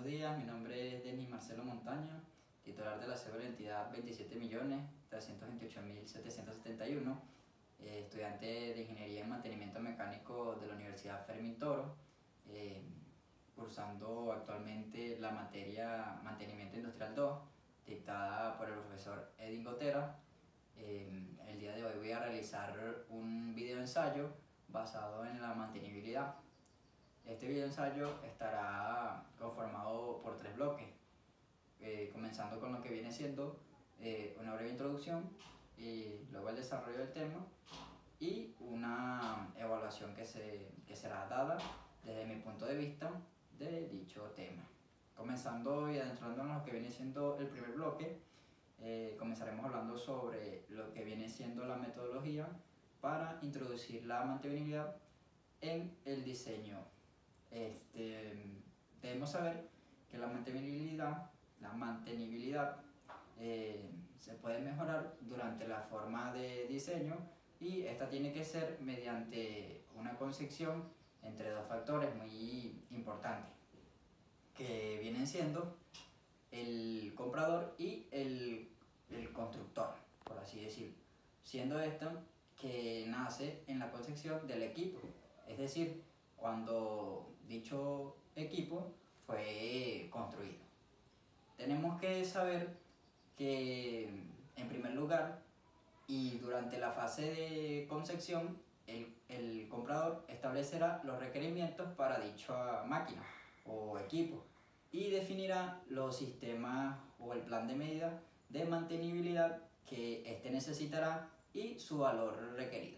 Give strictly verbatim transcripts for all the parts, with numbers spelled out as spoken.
buenos días. Mi nombre es Denis Marcelo Montaño, titular de la cédula de identidad veintisiete millones trescientos veintiocho mil setecientos setenta y uno, eh, estudiante de Ingeniería en Mantenimiento Mecánico de la Universidad Fermín Toro, eh, cursando actualmente la materia Mantenimiento Industrial dos, dictada por el profesor Edwin Gotera. Eh, el día de hoy voy a realizar un video ensayo basado en la mantenibilidad. Este video ensayo estará conformado por tres bloques, eh, comenzando con lo que viene siendo eh, una breve introducción, y luego el desarrollo del tema y una evaluación que, se, que será dada desde mi punto de vista de dicho tema. Comenzando y adentrándonos en lo que viene siendo el primer bloque, eh, comenzaremos hablando sobre lo que viene siendo la metodología para introducir la mantenibilidad en el diseño. Este, debemos saber que la mantenibilidad, la mantenibilidad eh, se puede mejorar durante la forma de diseño, y esta tiene que ser mediante una concepción entre dos factores muy importantes, que vienen siendo el comprador y el, el constructor, por así decirlo, siendo esto que nace en la concepción del equipo, es decir, cuando dicho equipo fue construido. Tenemos que saber que, en primer lugar, y durante la fase de concepción, el, el comprador establecerá los requerimientos para dicha máquina o equipo y definirá los sistemas o el plan de medida de mantenibilidad que éste necesitará y su valor requerido.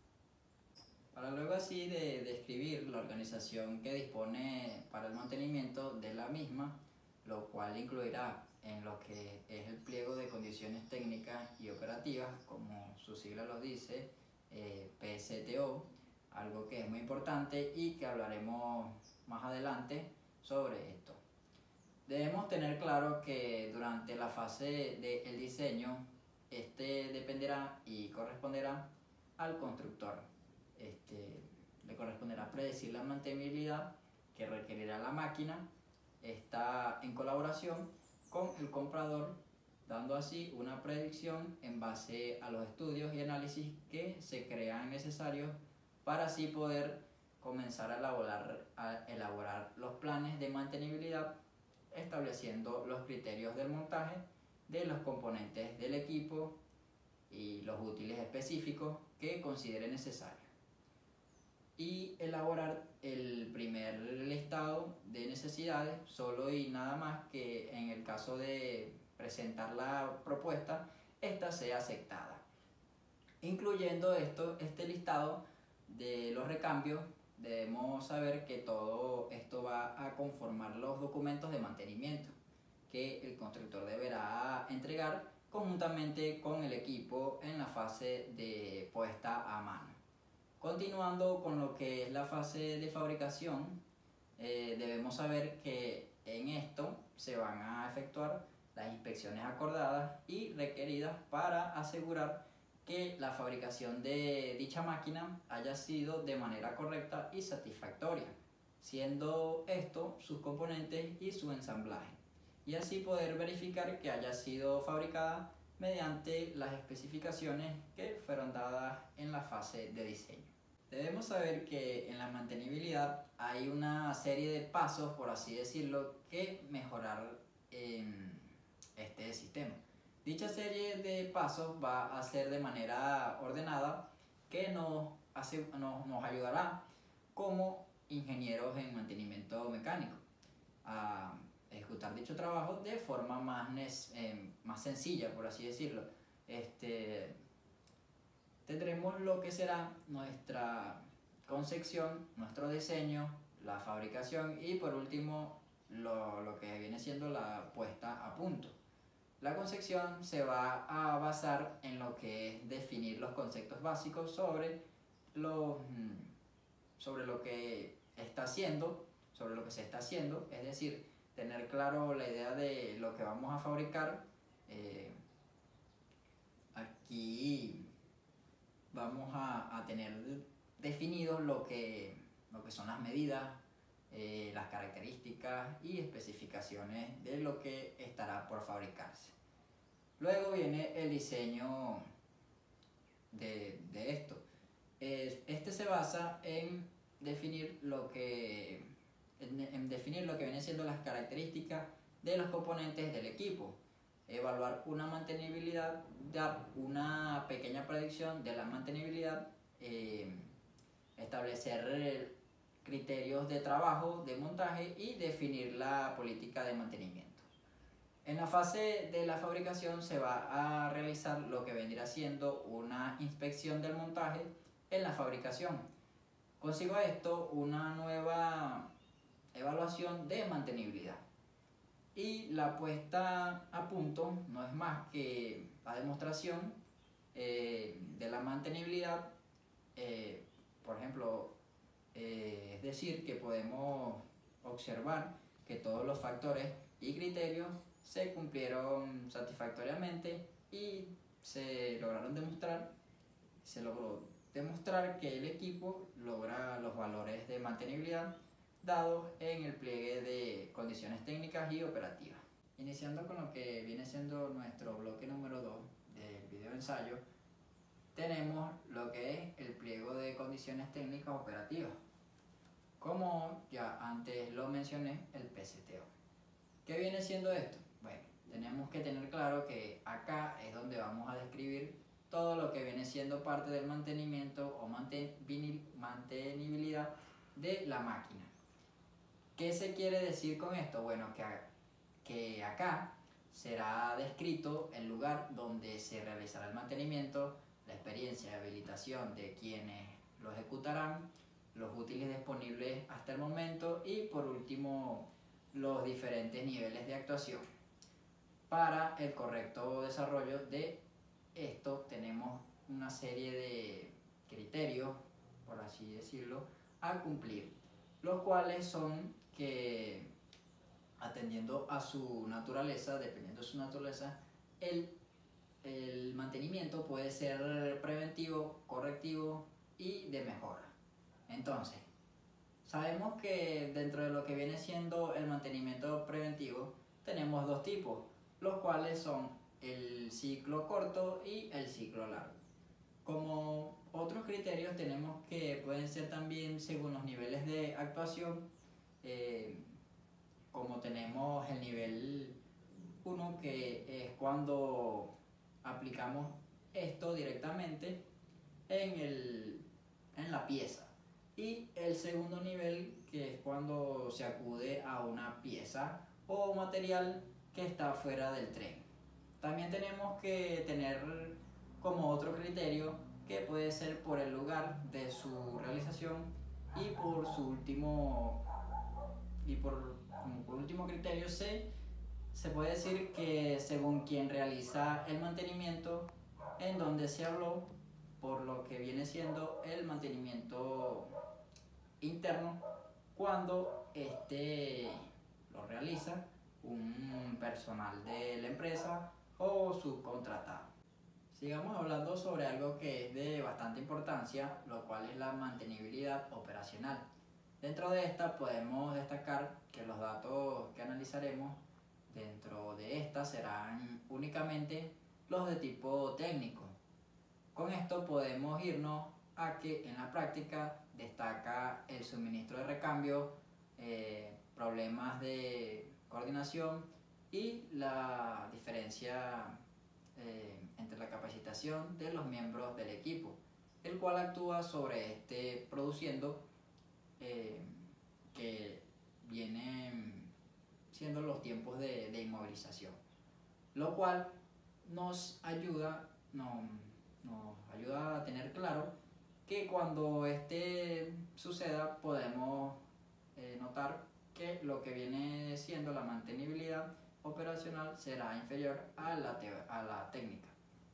Para luego así de describir la organización que dispone para el mantenimiento de la misma, lo cual incluirá en lo que es el pliego de condiciones técnicas y operativas, como su sigla lo dice, eh, P S T O, algo que es muy importante y que hablaremos más adelante sobre esto. Debemos tener claro que durante la fase del diseño, este dependerá y corresponderá al constructor. Este, le corresponderá predecir la mantenibilidad que requerirá la máquina. Está en colaboración con el comprador, dando así una predicción en base a los estudios y análisis que se crean necesarios para así poder comenzar a elaborar, a elaborar los planes de mantenibilidad, estableciendo los criterios del montaje de los componentes del equipo y los útiles específicos que considere necesario, y elaborar el primer listado de necesidades solo y nada más que en el caso de presentar la propuesta, esta sea aceptada, incluyendo esto, este listado de los recambios. Debemos saber que todo esto va a conformar los documentos de mantenimiento que el constructor deberá entregar conjuntamente con el equipo en la fase de puesta a mano. Continuando con lo que es la fase de fabricación, eh, debemos saber que en esto se van a efectuar las inspecciones acordadas y requeridas para asegurar que la fabricación de dicha máquina haya sido de manera correcta y satisfactoria, siendo esto sus componentes y su ensamblaje, y así poder verificar que haya sido fabricada mediante las especificaciones que fueron dadas en la fase de diseño. Debemos saber que en la mantenibilidad hay una serie de pasos, por así decirlo, que mejorar en este sistema. Dicha serie de pasos va a ser de manera ordenada, que nos, hace, nos, nos ayudará como ingenieros en mantenimiento mecánico a ejecutar dicho trabajo de forma más, eh, más sencilla, por así decirlo. Este, tendremos lo que será nuestra concepción, nuestro diseño, la fabricación y por último lo, lo que viene siendo la puesta a punto. La concepción se va a basar en lo que es definir los conceptos básicos sobre lo, sobre lo que está haciendo, sobre lo que se está haciendo, es decir, tener claro la idea de lo que vamos a fabricar. Eh, aquí vamos a, a tener definido lo que, lo que son las medidas, eh, las características y especificaciones de lo que estará por fabricarse. Luego viene el diseño de, de esto. Este se basa en definir lo que en, en definir lo que vienen siendo las características de los componentes del equipo, evaluar una mantenibilidad, dar una pequeña predicción de la mantenibilidad, eh, establecer criterios de trabajo, de montaje y definir la política de mantenimiento. En la fase de la fabricación se va a realizar lo que vendrá siendo una inspección del montaje en la fabricación. Consigo esto una nueva evaluación de mantenibilidad. Y la puesta a punto no es más que la demostración eh, de la mantenibilidad. Eh, por ejemplo, eh, es decir, que podemos observar que todos los factores y criterios se cumplieron satisfactoriamente y se lograron demostrar, se logró demostrar que el equipo logra los valores de mantenibilidad dados en el pliegue de condiciones técnicas y operativas. Iniciando con lo que viene siendo nuestro bloque número dos del video ensayo, tenemos lo que es el pliego de condiciones técnicas operativas. Como ya antes lo mencioné, el P C T O. ¿Qué viene siendo esto? Bueno, tenemos que tener claro que acá es donde vamos a describir todo lo que viene siendo parte del mantenimiento o mantenibilidad de la máquina. ¿Qué se quiere decir con esto? Bueno, que, que acá será descrito el lugar donde se realizará el mantenimiento, la experiencia de habilitación de quienes lo ejecutarán, los útiles disponibles hasta el momento y por último los diferentes niveles de actuación. Para el correcto desarrollo de esto tenemos una serie de criterios, por así decirlo, a cumplir, los cuales son que, atendiendo a su naturaleza, dependiendo de su naturaleza, el, el mantenimiento puede ser preventivo, correctivo y de mejora. Entonces, sabemos que dentro de lo que viene siendo el mantenimiento preventivo tenemos dos tipos, los cuales son el ciclo corto y el ciclo largo. Como otros criterios tenemos que pueden ser también según los niveles de actuación, eh, como tenemos el nivel uno, que es cuando aplicamos esto directamente en, el, en la pieza, y el segundo nivel, que es cuando se acude a una pieza o material que está fuera del tren. También tenemos que tener como otro criterio que puede ser por el lugar de su realización y por su último y por, como por último criterio se, se puede decir que según quien realiza el mantenimiento, en donde se habló por lo que viene siendo el mantenimiento interno, cuando este lo realiza un personal de la empresa o subcontratado. Sigamos hablando sobre algo que es de bastante importancia, lo cual es la mantenibilidad operacional. Dentro de esta podemos destacar que los datos que analizaremos dentro de esta serán únicamente los de tipo técnico. Con esto podemos irnos a que en la práctica destaca el suministro de recambio, eh, problemas de coordinación y la diferencia eh, entre la capacitación de los miembros del equipo, el cual actúa sobre este produciendo eh, que vienen siendo los tiempos de, de inmovilización, lo cual nos ayuda, no, nos ayuda a tener claro que cuando este suceda podemos eh, notar que lo que viene siendo la mantenibilidad operacional será inferior a la, a la técnica.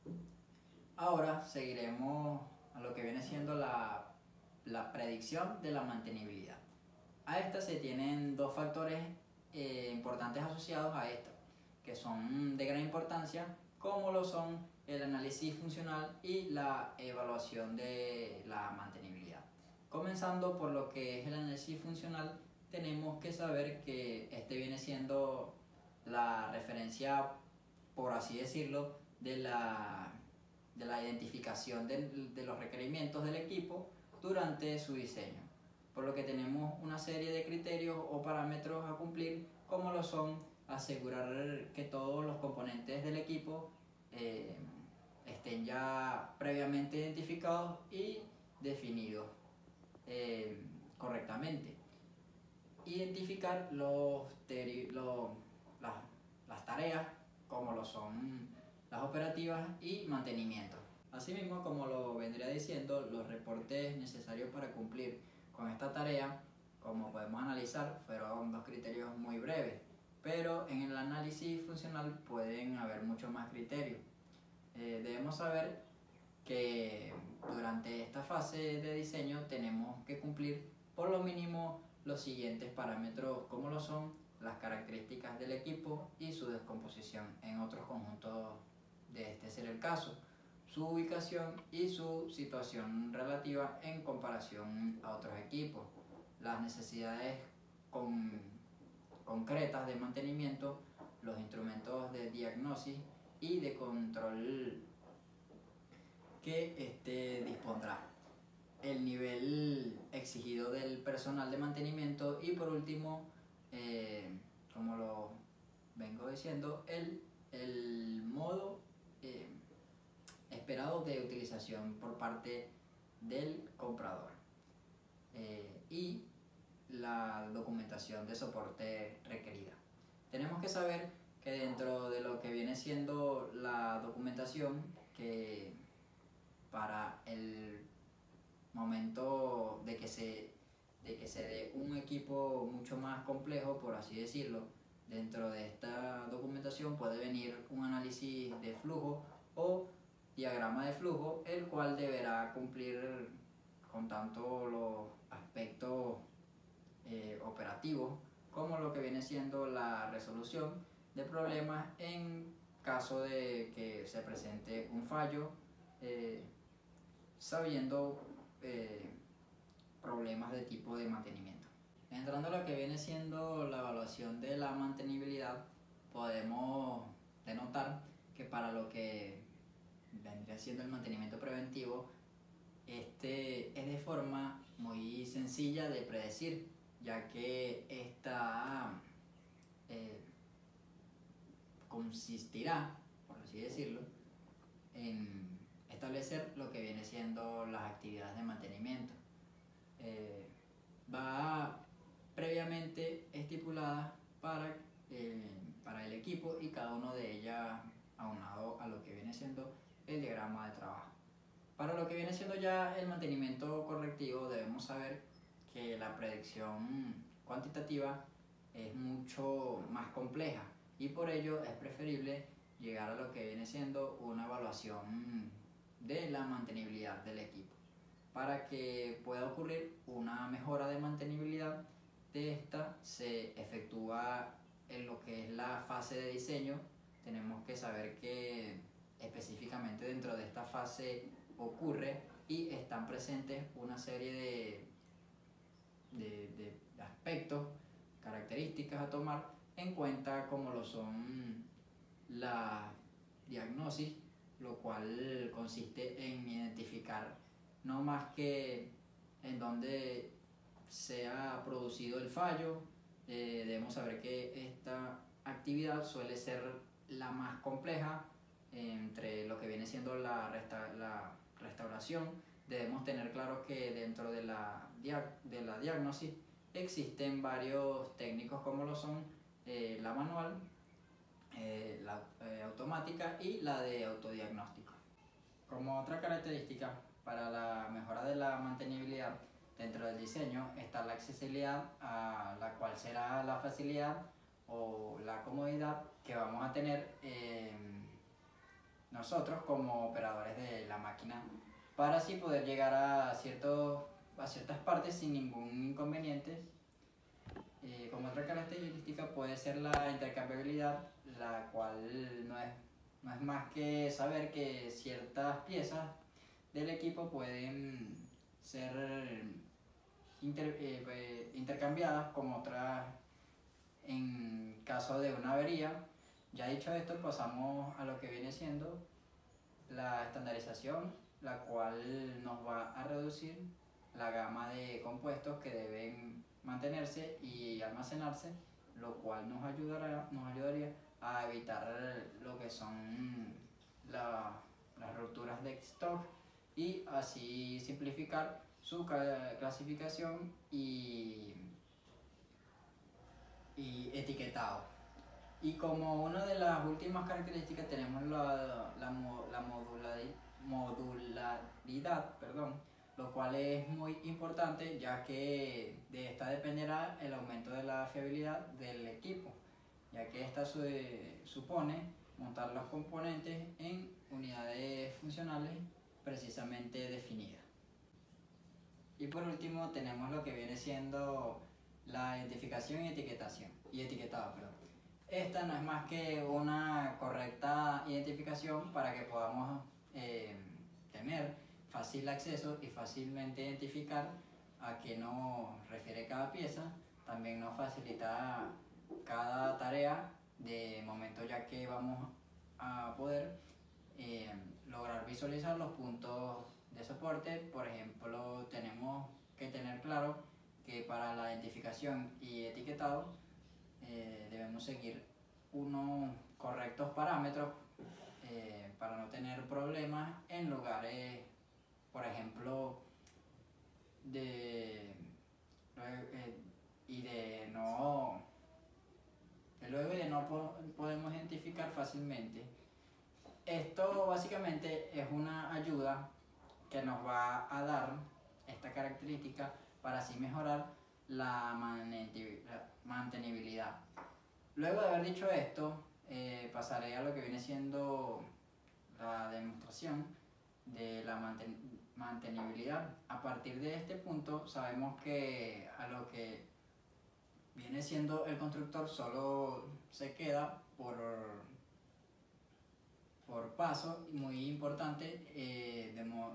Ahora seguiremos a lo que viene siendo la, la predicción de la mantenibilidad. A esta se tienen dos factores eh, importantes asociados a esta, que son de gran importancia, como lo son el análisis funcional y la evaluación de la mantenibilidad. Comenzando por lo que es el análisis funcional, tenemos que saber que este viene siendo la referencia, por así decirlo, de la, de la identificación de, de los requerimientos del equipo durante su diseño. Por lo que tenemos una serie de criterios o parámetros a cumplir, como lo son asegurar que todos los componentes del equipo eh, estén ya previamente identificados y definidos eh, correctamente. Identificar los, los, las, las tareas, como lo son las operativas y mantenimiento. Asimismo, como lo vendría diciendo, los reportes necesarios para cumplir con esta tarea, como podemos analizar, fueron dos criterios muy breves, pero en el análisis funcional pueden haber muchos más criterios. Eh, debemos saber que durante esta fase de diseño tenemos que cumplir por lo mínimo los siguientes parámetros, como lo son las características del equipo y su descomposición en otros conjuntos de este ser el caso, su ubicación y su situación relativa en comparación a otros equipos, las necesidades con, concretas de mantenimiento, los instrumentos de diagnosis y de control que este dispondrá, el nivel exigido del personal de mantenimiento y por último, eh, como lo vengo diciendo, el, el modo eh, esperado de utilización por parte del comprador eh, y la documentación de soporte requerida. Tenemos que saber que dentro de lo que viene siendo la documentación, que para el momento de que se de que se dé un equipo mucho más complejo, por así decirlo, dentro de esta documentación puede venir un análisis de flujo o diagrama de flujo, el cual deberá cumplir con tanto los aspectos eh, operativos como lo que viene siendo la resolución de problemas en caso de que se presente un fallo, eh, sabiendo eh, problemas de tipo de mantenimiento. Entrando a lo que viene siendo la evaluación de la mantenibilidad, podemos denotar que para lo que vendría siendo el mantenimiento preventivo, este es de forma muy sencilla de predecir, ya que esta eh, consistirá, por así decirlo, en establecer lo que viene siendo las actividades de mantenimiento. Eh, va previamente estipulada para, eh, para el equipo y cada uno de ellas aunado a lo que viene siendo el diagrama de trabajo. Para lo que viene siendo ya el mantenimiento correctivo, debemos saber que la predicción cuantitativa es mucho más compleja y por ello es preferible llegar a lo que viene siendo una evaluación de la mantenibilidad del equipo. Para que pueda ocurrir una mejora de mantenibilidad de esta, se efectúa en lo que es la fase de diseño. Tenemos que saber que específicamente dentro de esta fase ocurre y están presentes una serie de, de, de aspectos, características a tomar en cuenta, como lo son la diagnosis, lo cual consiste en identificar no más que en donde se ha producido el fallo. Eh, debemos saber que esta actividad suele ser la más compleja entre lo que viene siendo la, resta la restauración. Debemos tener claro que dentro de la, de la diagnosis existen varios técnicos, como lo son eh, la manual, eh, la eh, automática y la de autodiagnóstico. Como otra característica para la mejora de la mantenibilidad dentro del diseño está la accesibilidad, a la cual será la facilidad o la comodidad que vamos a tener eh, nosotros como operadores de la máquina, para así poder llegar a, ciertos, a ciertas partes sin ningún inconveniente. Eh, como otra característica puede ser la intercambiabilidad, la cual no es, no es más que saber que ciertas piezas del equipo pueden ser inter, eh, eh, intercambiadas con otras en caso de una avería. Ya dicho esto, pasamos a lo que viene siendo la estandarización, la cual nos va a reducir la gama de compuestos que deben mantenerse y almacenarse, lo cual nos ayudará, nos ayudaría a evitar lo que son la, las rupturas de stock y así simplificar su clasificación y, y etiquetado. Y como una de las últimas características tenemos la, la, la modularidad, modularidad, perdón, lo cual es muy importante, ya que de esta dependerá el aumento de la fiabilidad del equipo, ya que esta su, supone montar los componentes en unidades funcionales precisamente definidas. Y por último tenemos lo que viene siendo la identificación y etiquetación y etiquetado, perdón. Esta no es más que una correcta identificación para que podamos eh, tener fácil acceso y fácilmente identificar a qué nos refiere cada pieza. También nos facilita cada tarea de momento, ya que vamos a poder eh, lograr visualizar los puntos de soporte. Por ejemplo, tenemos que tener claro que para la identificación y etiquetado eh, debemos seguir unos correctos parámetros eh, para no tener problemas en lugares, por ejemplo, de eh, y de no de luego de no po podemos identificar fácilmente. Esto básicamente es una ayuda que nos va a dar esta característica para así mejorar la mantenibilidad. Luego de haber dicho esto, eh, pasaré a lo que viene siendo la demostración de la manten mantenibilidad. A partir de este punto sabemos que a lo que viene siendo el constructor solo se queda por, por paso, muy importante eh, demo,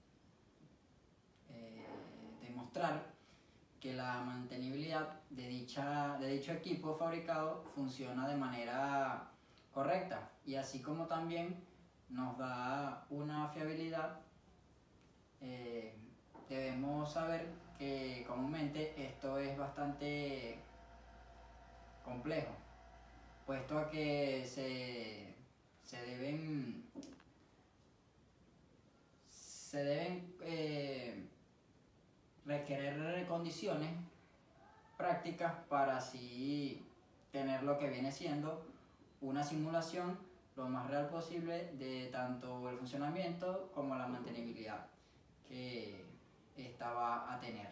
eh, demostrar que la mantenibilidad de, dicha, de dicho equipo fabricado funciona de manera correcta, y así como también nos da una fiabilidad. Eh, debemos saber que comúnmente esto es bastante complejo, puesto a que se, se deben se deben eh, requerir condiciones prácticas para así tener lo que viene siendo una simulación lo más real posible de tanto el funcionamiento como la mantenibilidad que esta va a tener.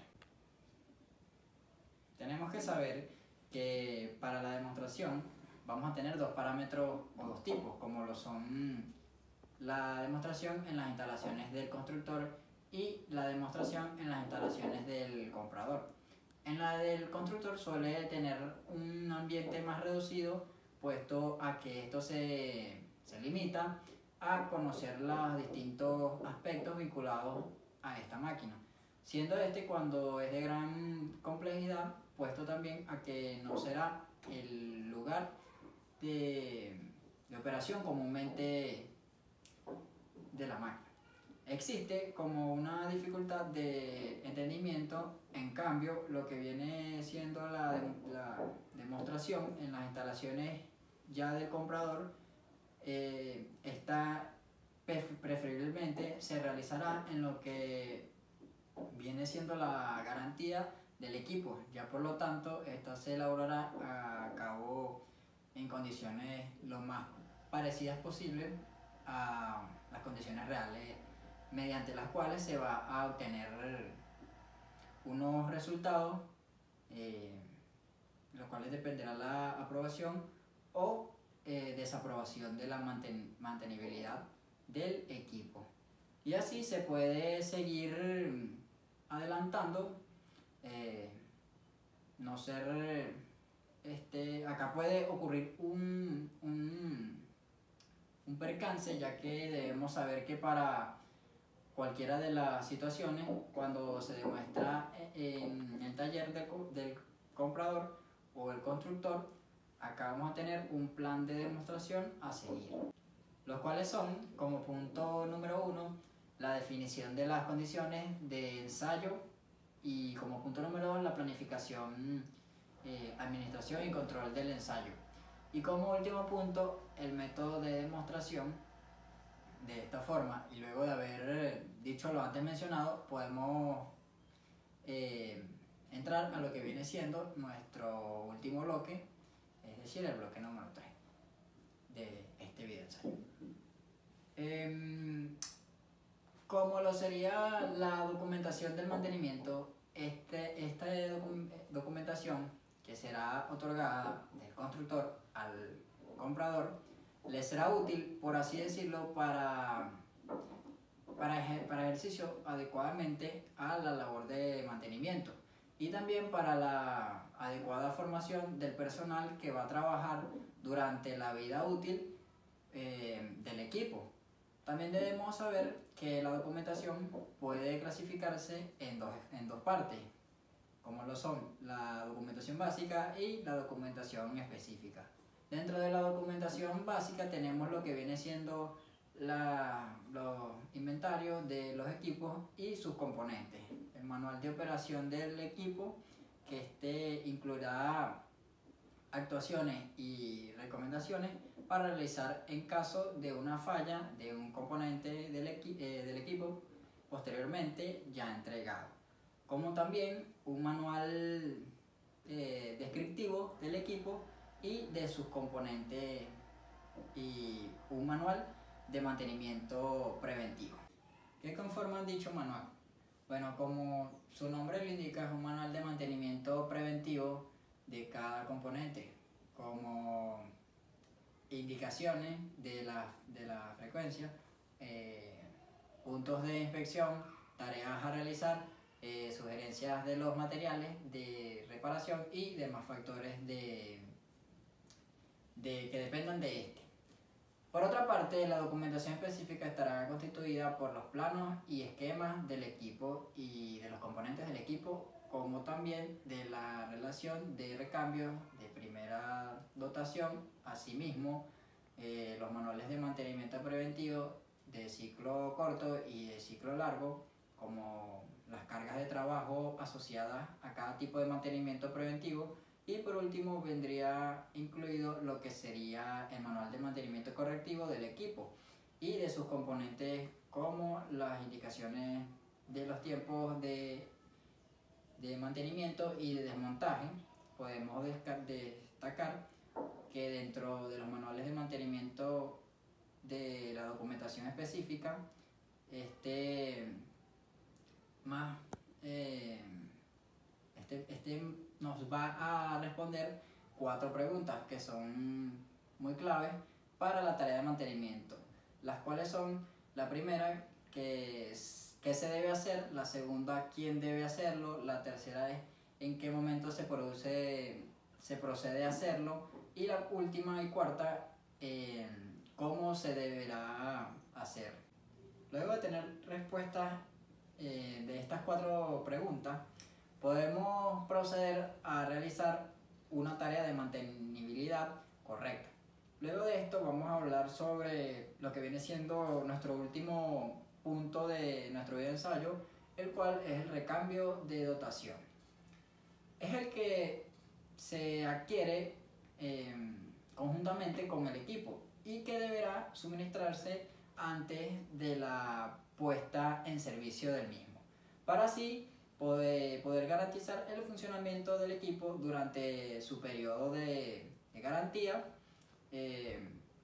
Tenemos que saber que para la demostración vamos a tener dos parámetros o dos tipos, como lo son la demostración en las instalaciones del constructor y la demostración en las instalaciones del comprador. En la del constructor suele tener un ambiente más reducido, puesto a que esto se, se limita a conocer los distintos aspectos vinculados a esta máquina, siendo este cuando es de gran complejidad, puesto también a que no será el lugar de, de operación comúnmente de la máquina. Existe como una dificultad de entendimiento, en cambio, lo que viene siendo la, la demostración en las instalaciones ya del comprador, eh, está preferiblemente se realizará en lo que viene siendo la garantía del equipo. Ya por lo tanto, esta se elaborará a cabo en condiciones lo más parecidas posible a las condiciones reales, mediante las cuales se va a obtener unos resultados, eh, los cuales dependerá la aprobación o eh, desaprobación de la manten mantenibilidad del equipo. Y así se puede seguir adelantando, eh, no ser, este, acá puede ocurrir un, un, un percance, ya que debemos saber que para cualquiera de las situaciones cuando se demuestra en el taller del, del comprador o el constructor. Acá vamos a tener un plan de demostración a seguir, los cuales son, como punto número uno, la definición de las condiciones de ensayo, y como punto número dos, la planificación, eh, administración y control del ensayo. Y como último punto, el método de demostración. De esta forma, y luego de haber dicho lo antes mencionado, podemos eh, entrar a lo que viene siendo nuestro último bloque, es decir, el bloque número tres de este video ensayo. Eh, como lo sería la documentación del mantenimiento, este, esta docu documentación que será otorgada del constructor al comprador le será útil, por así decirlo, para, para, ejer para ejercicio adecuadamente a la labor de mantenimiento, y también para la adecuada formación del personal que va a trabajar durante la vida útil eh, del equipo. También debemos saber que la documentación puede clasificarse en dos, en dos partes, como lo son la documentación básica y la documentación específica. Dentro de la documentación básica tenemos lo que viene siendo la, los inventarios de los equipos y sus componentes, el manual de operación del equipo, que este incluirá actuaciones y recomendaciones para realizar en caso de una falla de un componente del, equi eh, del equipo posteriormente ya entregado, como también un manual eh, descriptivo del equipo y de sus componentes, y un manual de mantenimiento preventivo. ¿Qué conforman dicho manual? Bueno, como su nombre lo indica, es un manual de mantenimiento preventivo de cada componente, como indicaciones de la, de la frecuencia, eh, puntos de inspección, tareas a realizar, eh, sugerencias de los materiales de reparación y demás factores de De, que dependan de este. Por otra parte, la documentación específica estará constituida por los planos y esquemas del equipo y de los componentes del equipo, como también de la relación de recambio de primera dotación. Asimismo, eh, los manuales de mantenimiento preventivo de ciclo corto y de ciclo largo, como las cargas de trabajo asociadas a cada tipo de mantenimiento preventivo. Y por último vendría incluido lo que sería el manual de mantenimiento correctivo del equipo y de sus componentes, como las indicaciones de los tiempos de, de mantenimiento y de desmontaje. Podemos destacar que dentro de los manuales de mantenimiento de la documentación específica, este más eh, este, este nos va a responder cuatro preguntas que son muy claves para la tarea de mantenimiento, las cuales son: la primera, que es, ¿qué se debe hacer? La segunda, ¿quién debe hacerlo? La tercera es ¿en qué momento se produce, se procede a hacerlo? Y la última y cuarta, eh, ¿cómo se deberá hacer? Luego de tener respuestas eh, de estas cuatro preguntas, podemos proceder a realizar una tarea de mantenibilidad correcta. Luego de esto vamos a hablar sobre lo que viene siendo nuestro último punto de nuestro video ensayo, el cual es el recambio de dotación. Es el que se adquiere eh, conjuntamente con el equipo y que deberá suministrarse antes de la puesta en servicio del mismo, para así poder, poder garantizar el funcionamiento del equipo durante su periodo de, de garantía. Eh,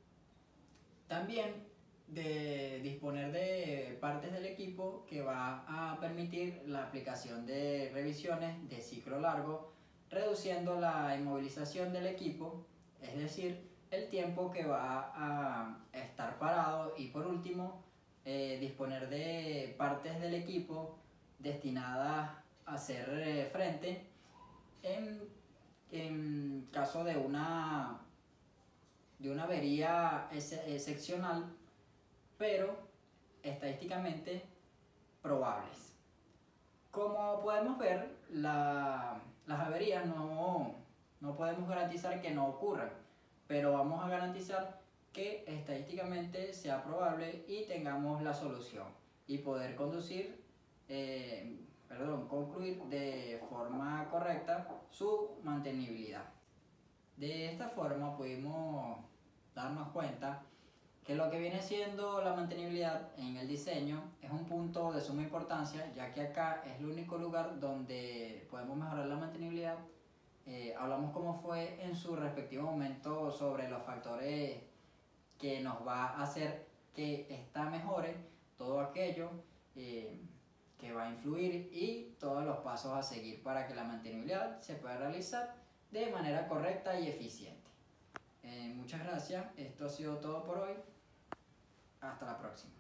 también de disponer de partes del equipo que va a permitir la aplicación de revisiones de ciclo largo, reduciendo la inmovilización del equipo, es decir, el tiempo que va a estar parado. Y por último, eh, disponer de partes del equipo destinadas a hacer eh, frente en, en caso de una, de una avería ex excepcional, pero estadísticamente probables. Como podemos ver, la, las averías no, no podemos garantizar que no ocurran, pero vamos a garantizar que estadísticamente sea probable y tengamos la solución y poder conducir, eh, perdón, concluir de forma correcta su mantenibilidad. De esta forma pudimos darnos cuenta que lo que viene siendo la mantenibilidad en el diseño es un punto de suma importancia, ya que acá es el único lugar donde podemos mejorar la mantenibilidad. Eh, hablamos cómo fue en su respectivo momento sobre los factores que nos va a hacer que esta mejore, todo aquello eh, que va a influir y todos los pasos a seguir para que la mantenibilidad se pueda realizar de manera correcta y eficiente. Eh, muchas gracias, esto ha sido todo por hoy, hasta la próxima.